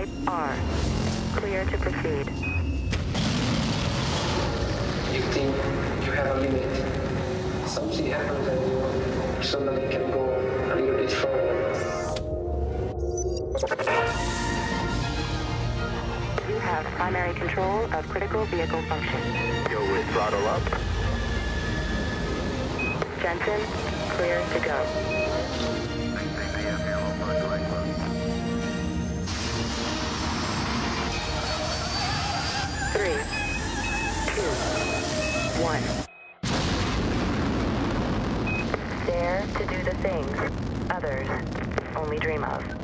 Type R. Clear to proceed. You think you have a limit. Something happens and you personally can go a little bit further. You have primary control of critical vehicle function. Go with throttle up. Jensen, clear to go. Three, two, one. Dare to do the things others only dream of.